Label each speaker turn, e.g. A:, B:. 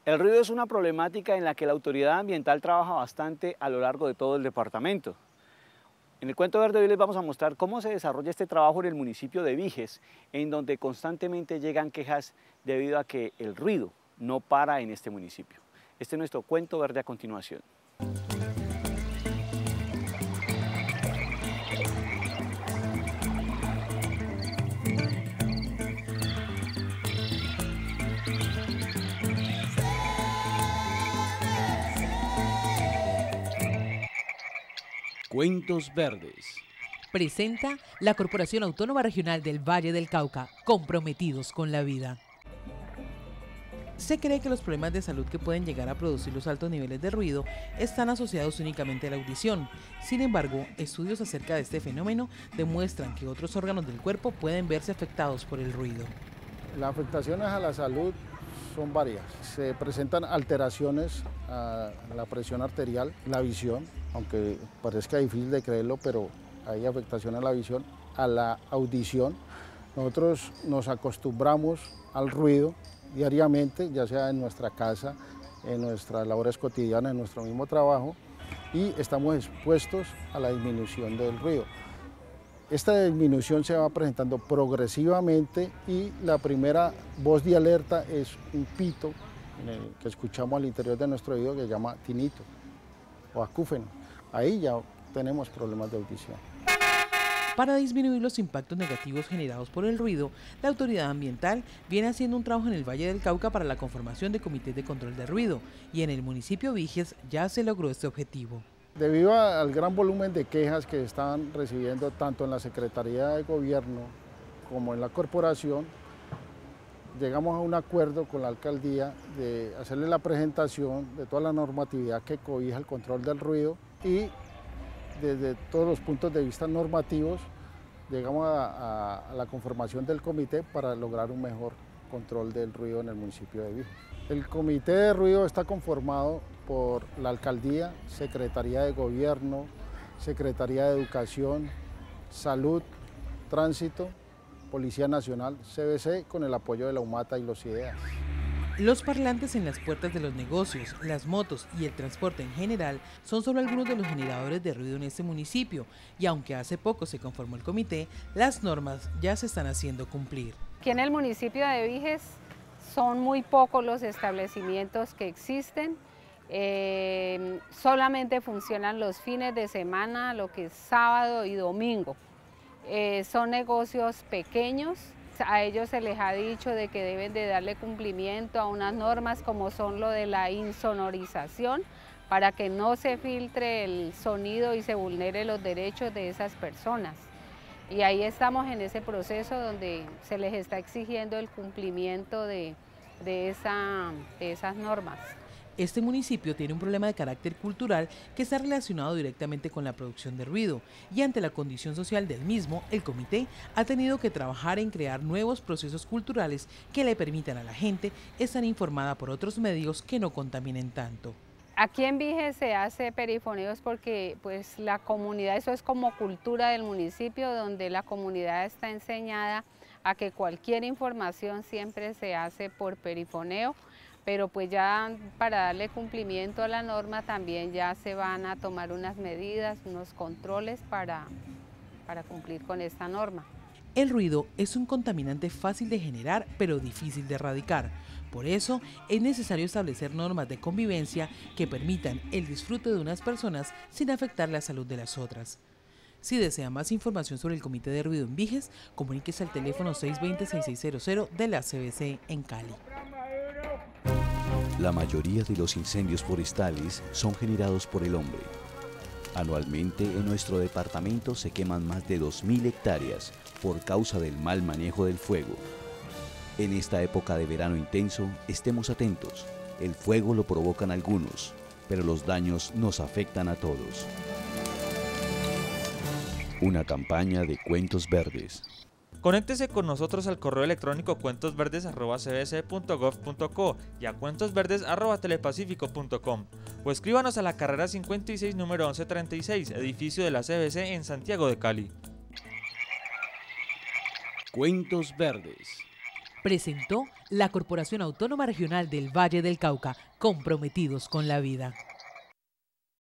A: El ruido es una problemática en la que la autoridad ambiental trabaja bastante a lo largo de todo el departamento. En el Cuento Verde de hoy les vamos a mostrar cómo se desarrolla este trabajo en el municipio de Viges, en donde constantemente llegan quejas debido a que el ruido no para en este municipio. Este es nuestro Cuento Verde a continuación.
B: Cuentos Verdes.
C: Presenta la Corporación Autónoma Regional del Valle del Cauca, comprometidos con la vida. Se cree que los problemas de salud que pueden llegar a producir los altos niveles de ruido están asociados únicamente a la audición. Sin embargo, estudios acerca de este fenómeno demuestran que otros órganos del cuerpo pueden verse afectados por el ruido.
D: Las afectaciones a la salud son varias. Se presentan alteraciones a la presión arterial, la visión, aunque parezca difícil de creerlo, pero hay afectación a la visión, a la audición. Nosotros nos acostumbramos al ruido diariamente, ya sea en nuestra casa, en nuestras labores cotidianas, en nuestro mismo trabajo, y estamos expuestos a la disminución del ruido. Esta disminución se va presentando progresivamente y la primera voz de alerta es un pito que escuchamos al interior de nuestro oído que se llama tinito o acúfeno. Ahí ya tenemos problemas de audición.
C: Para disminuir los impactos negativos generados por el ruido, la autoridad ambiental viene haciendo un trabajo en el Valle del Cauca para la conformación de comités de control de ruido y en el municipio Viges ya se logró este objetivo.
D: Debido al gran volumen de quejas que están recibiendo tanto en la Secretaría de Gobierno como en la corporación, llegamos a un acuerdo con la alcaldía de hacerle la presentación de toda la normatividad que cobija el control del ruido y desde todos los puntos de vista normativos llegamos a la conformación del comité para lograr un mejor control del ruido en el municipio de Viges. El comité de ruido está conformado por la alcaldía, Secretaría de Gobierno, Secretaría de Educación, Salud, Tránsito, Policía Nacional, CBC, con el apoyo de la UMATA y los IDEA.
C: Los parlantes en las puertas de los negocios, las motos y el transporte en general son solo algunos de los generadores de ruido en este municipio y aunque hace poco se conformó el comité, las normas ya se están haciendo cumplir.
E: Aquí en el municipio de Viges son muy pocos los establecimientos que existen, solamente funcionan los fines de semana, lo que es sábado y domingo. Son negocios pequeños. A ellos se les ha dicho de que deben de darle cumplimiento a unas normas como son lo de la insonorización para que no se filtre el sonido y se vulnere los derechos de esas personas. Y ahí estamos en ese proceso donde se les está exigiendo el cumplimiento de esas normas.
C: Este municipio tiene un problema de carácter cultural que está relacionado directamente con la producción de ruido y ante la condición social del mismo, el comité ha tenido que trabajar en crear nuevos procesos culturales que le permitan a la gente estar informada por otros medios que no contaminen tanto.
E: Aquí en Viges se hace perifoneos porque pues la comunidad, eso es como cultura del municipio, donde la comunidad está enseñada a que cualquier información siempre se hace por perifoneo, pero pues ya para darle cumplimiento a la norma también ya se van a tomar unas medidas, unos controles para cumplir con esta norma.
C: El ruido es un contaminante fácil de generar, pero difícil de erradicar. Por eso, es necesario establecer normas de convivencia que permitan el disfrute de unas personas sin afectar la salud de las otras. Si desea más información sobre el Comité de Ruido en Viges, comuníquese al teléfono 620-6600 de la CBC en Cali.
B: La mayoría de los incendios forestales son generados por el hombre. Anualmente en nuestro departamento se queman más de 2.000 hectáreas por causa del mal manejo del fuego. En esta época de verano intenso, estemos atentos. El fuego lo provocan algunos, pero los daños nos afectan a todos. Una campaña de Cuentos Verdes.
F: Conéctese con nosotros al correo electrónico cuentosverdes@cbc.gov.co y a cuentosverdes@telepacifico.com o escríbanos a la carrera 56 número 1136, edificio de la CBC en Santiago de Cali.
B: Cuentos Verdes.
C: presentó la Corporación Autónoma Regional del Valle del Cauca, comprometidos con la vida.